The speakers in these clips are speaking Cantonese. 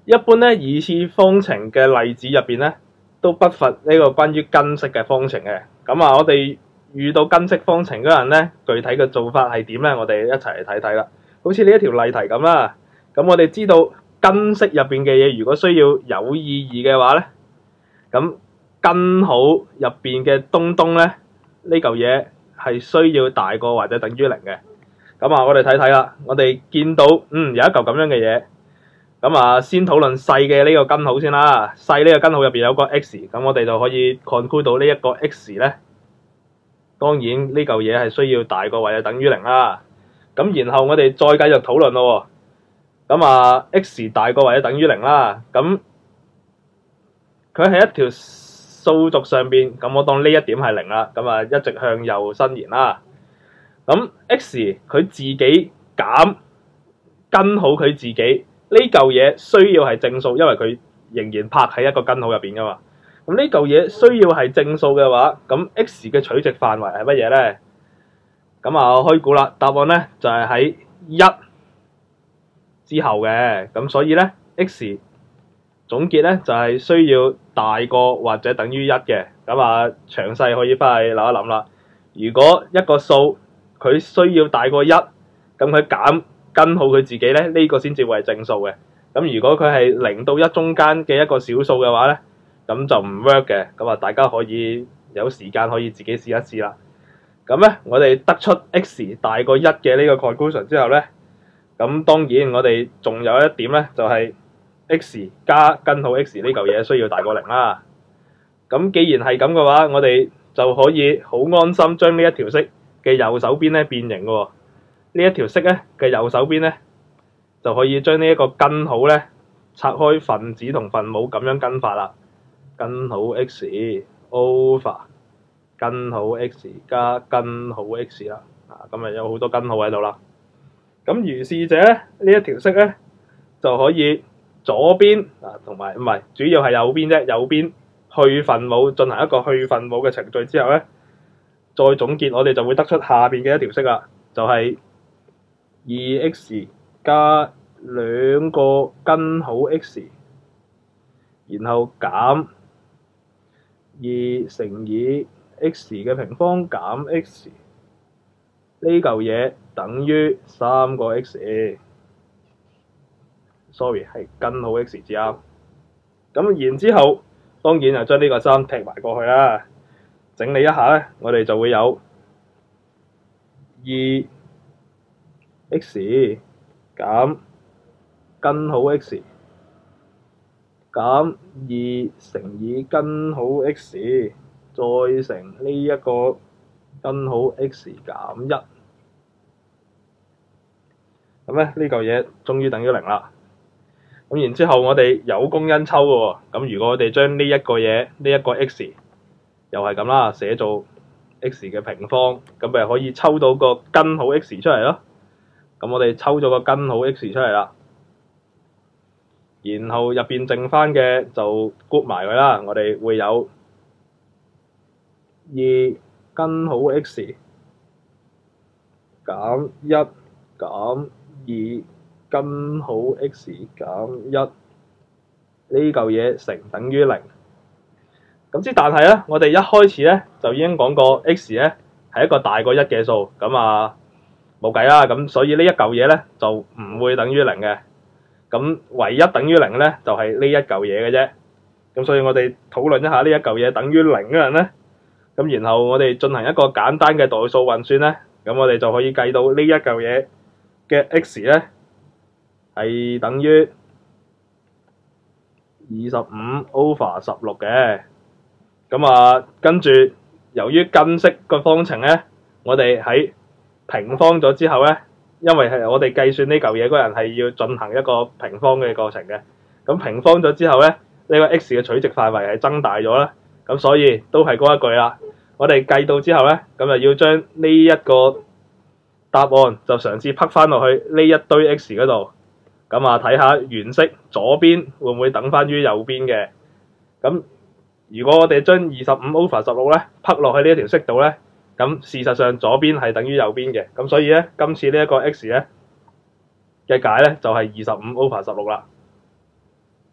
一般咧二次方程嘅例子入邊咧，都不乏呢個關於根式嘅方程嘅。咁啊，我哋遇到根式方程嗰陣咧，具體嘅做法係點咧？我哋一齊嚟睇睇啦。好似呢一條例題咁啦。咁我哋知道根式入邊嘅嘢，如果需要有意義嘅話咧，咁根號入邊嘅東東咧，呢嚿嘢係需要大過或者等於零嘅。咁啊，我哋睇睇啦。我哋見到有一嚿咁樣嘅嘢。咁啊，先討論細嘅呢個根號先啦。細呢個根號入邊有個 x，咁我哋就可以 conclude 到呢一個 x 咧。當然呢嚿嘢係需要大過或者等於零啦。咁然後我哋再繼續討論咯。咁啊 ，x 大過或者等於零啦。咁佢喺一條數軸上邊，咁我當呢一點係零啦。咁啊，一直向右伸延啦。咁 x 佢自己減根號佢自己。呢嚿嘢需要係正數，因為佢仍然拍喺一個根號入邊噶嘛。咁呢嚿嘢需要係正數嘅話，咁 x 嘅取值範圍係乜嘢咧？咁啊，我開估啦，答案咧就係喺1之後嘅。咁所以咧 x 總結咧就係需要大過或者等於1嘅。咁啊，詳細可以翻去諗一諗啦。如果一個數佢需要大過1，咁佢減根號佢自己咧，呢個先至會係正數嘅。咁如果佢係0到1中間嘅一個小數嘅話咧，咁就唔 work 嘅。咁啊，大家可以有時間可以自己試一試啦。咁咧，我哋得出 x 大過1嘅呢個 conclusion 之後咧，咁當然我哋仲有一點咧，就係 x 加根號 x 呢嚿嘢需要大過0啦。咁既然係咁嘅話，我哋就可以好安心將呢一條式嘅右手邊咧變形嘅喎。呢一條式咧嘅右手邊咧，就可以將呢一個根號咧拆開分子同分母咁樣跟法啦。根號 x over 根號 x 加根號 x 啦。咁啊有好多根號喺度啦。咁如是者咧，呢一條式咧就可以左邊同埋唔係主要係右邊啫。右邊去分母進行一個去分母嘅程序之後咧，再總結我哋就會得出下邊嘅一條式啦，就係2x 加2個根號 x， 然後減2乘以 x 嘅平方減 x， 呢嚿嘢等於3個 x。sorry 係根號 x 至啱。咁然之後，當然就將呢個3踢埋過去啦。整理一下咧，我哋就會有2x 減根號 x 減2乘以根號 x 再乘呢一個根號 x 減1。咁咧呢嚿嘢終於等於0啦。咁然之後我哋有公因抽嘅喎。咁如果我哋將呢一個嘢呢一個 x 又係咁啦，寫做 x 嘅平方，咁咪可以抽到個根號 x 出嚟咯。咁我哋抽咗個根號 x 出嚟啦，然後入邊剩翻嘅就 group 埋佢啦。我哋會有2根號 x 減1減2根號 x 減1呢嚿嘢乘等於0。咁但係咧，我哋一開始咧就已經講過 x 咧係一個大過1嘅數，咁啊冇計啦。咁所以呢一嚿嘢咧就唔會等於0嘅。咁唯一等於0咧就係呢一嚿嘢嘅啫。咁所以我哋討論一下呢一嚿嘢等於0嗰陣咧，咁然後我哋進行一個簡單嘅代數運算咧，咁我哋就可以計到呢一嚿嘢嘅 x 咧係等於25 over 16嘅。咁啊，跟住由於根式個方程咧，我哋喺平方咗之後咧，因為係我哋計算呢嚿嘢嗰陣係要進行一個平方嘅過程嘅。咁平方咗之後咧，呢個 x 嘅取值範圍係增大咗啦。咁所以都係嗰一句啦。我哋計到之後咧，咁就要將呢一個答案就嘗試匹翻落去呢一堆 x 嗰度。咁啊，睇下原式左邊會唔會等翻於右邊嘅。咁如果我哋將25 over 16咧匹落去呢一條式度咧，咁事實上左邊係等於右邊嘅。咁所以咧，今次呢一個 x 咧嘅解咧就係25 over 16啦。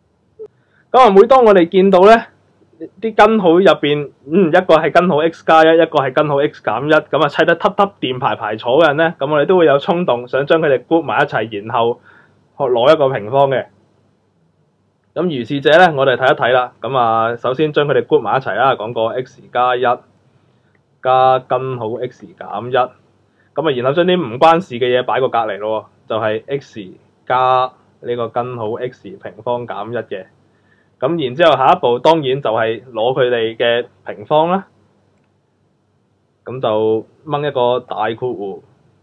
咁啊，每當我哋見到咧啲根號入邊，一個係根號 x 加一，一個係根號 x 減一，咁啊砌得揼揼掂排排坐嘅人咧，咁我哋都會有衝動想將佢哋 group 埋一齊，然後攞一個平方嘅。咁如是者咧，我哋睇一睇啦。咁啊，首先將佢哋 group 埋一齊啦，講個 x 加一加根號 x 減一，咁啊，然後將啲唔關事嘅嘢擺個隔離咯，就係 x 加呢個根號 x 平方減一嘅。咁然之後下一步當然就係攞佢哋嘅平方啦。咁就掹一個大括弧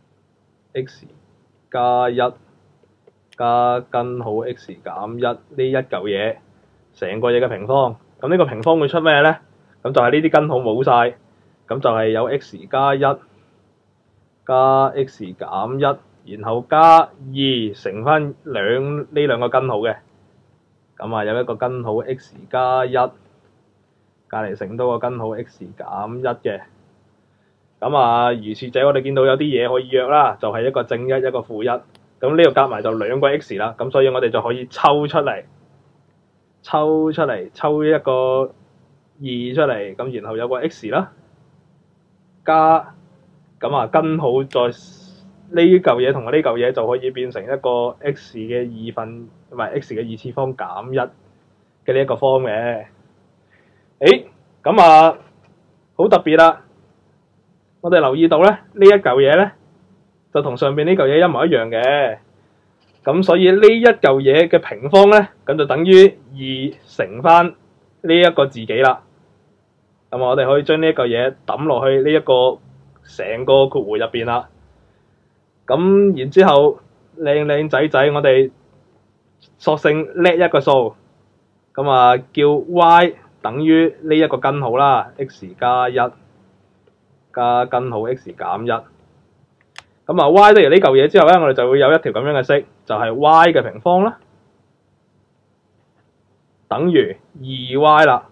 x 加一加根號 x 減一呢一嚿嘢，成個嘢嘅平方。咁呢個平方會出咩咧？咁就係呢啲根號冇晒，咁就係有 x 加一加 x 減一，然後加二乘翻呢兩個根號嘅。咁啊，有一個根號 x 加一，隔離乘多個根號 x 減一嘅。咁啊，如是者我哋見到有啲嘢可以約啦，就係一個正一，一個負一。咁呢度夾埋就兩個 x 啦。咁所以我哋就可以抽出嚟，抽一個二出嚟，咁然後有個 x 啦，加咁啊根號再呢嚿嘢同埋呢嚿嘢就可以變成一個 x 嘅二分，唔係 x 嘅二次方減一嘅呢一個方嘅。咁啊好特別啦！我哋留意到咧，呢一嚿嘢咧就同上邊呢嚿嘢一模一樣嘅。咁所以呢一嚿嘢嘅平方咧，咁就等於二乘翻呢一個自己啦。咁我哋可以將呢一嚿嘢抌落去呢一個成個括弧入邊啦。咁然之後靚仔，我哋索性叻一個數，咁啊叫 y 等於呢一個根號啦 ，x 加一加根號 x 減一。咁啊 y 得完呢嚿嘢之後咧，我哋就會有一條咁樣嘅式，就係 y 嘅平方啦，等於 2y 啦。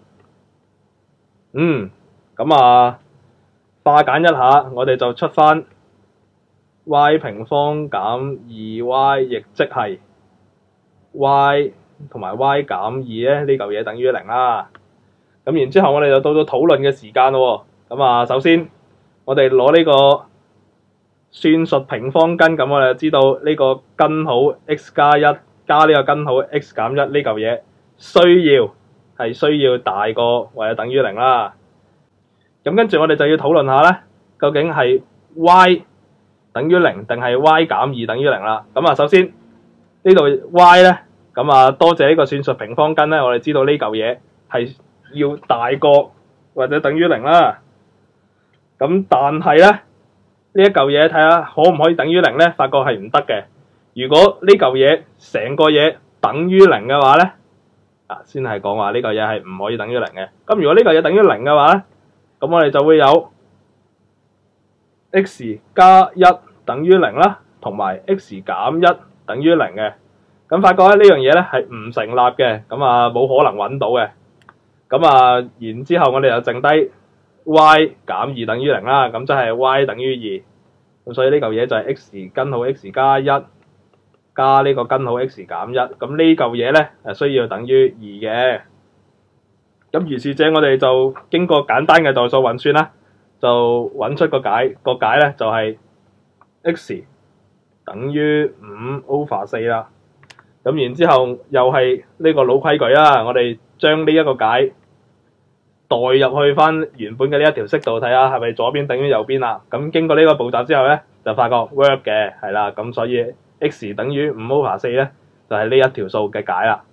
咁啊化簡一下，我哋就出翻 y 平方減 2y， 亦即係 y 同埋 y 減2咧，呢嚿嘢等於0啦。咁然之後我哋就到咗討論嘅時間咯。咁啊，首先我哋攞呢個算術平方根，咁我哋就知道呢個根號 x 加一加呢個根號 x 減一呢嚿嘢需要大過或者等於0啦。咁跟住我哋就要討論下咧，究竟係 y 等於0定係 y 減2等於0啦。咁啊，首先呢度 y 咧，咁啊多謝呢個算術平方根咧，我哋知道呢嚿嘢係要大過或者等於0啦。咁但係咧，呢一嚿嘢睇下可唔可以等於0咧？發覺係唔得嘅。如果呢嚿嘢成個嘢等於0嘅話咧，先係講話呢嚿嘢係唔可以等於0嘅。咁如果呢嚿嘢等於0嘅話咧，咁我哋就會有 x 加一等於0啦，同埋 x 減一等於0嘅。咁發覺咧，呢樣嘢咧係唔成立嘅，咁啊冇可能揾到嘅。咁啊然之後我哋就剩低 y 減2等於0啦，咁即係 y 等於2。咁所以呢嚿嘢就係 x 根號 x 加一加呢個根號 x 減一。咁呢嚿嘢咧需要等於2嘅。咁如是者，我哋就經過簡單嘅代數運算啦，就揾出個解咧就係 x 等於5/4啦。咁然之後又係呢個老規矩啦，我哋將呢一個解代入去翻原本嘅呢一條式度，睇下係咪左邊等於右邊啦。咁經過呢個步驟之後咧，就發覺 work 嘅，係啦。咁所以 x 等於5/4咧，就係呢一條數嘅解啦。